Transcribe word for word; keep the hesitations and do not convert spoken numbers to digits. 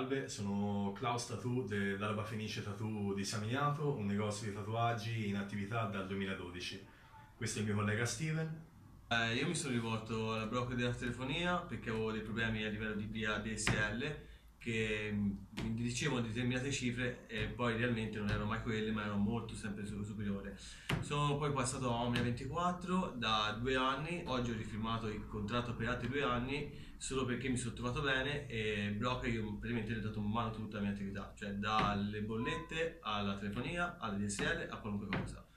Salve, sono Klaus Tattoo de- dalla Fenice Tattoo di Samignato, un negozio di tatuaggi in attività dal duemiladodici. Questo è il mio collega Steven. Eh, io mi sono rivolto alla broker della telefonia perché avevo dei problemi a livello di via D S L che mh, mi dicevano determinate cifre e poi realmente non erano mai quelle, ma erano molto sempre su- superiore. Sono poi passato a Omnia ventiquattro da due anni, oggi ho rifirmato il contratto per altri due anni solo perché mi sono trovato bene e broker io praticamente gli ho dato in mano tutta la mia attività, cioè dalle bollette alla telefonia, alle D S L, a qualunque cosa.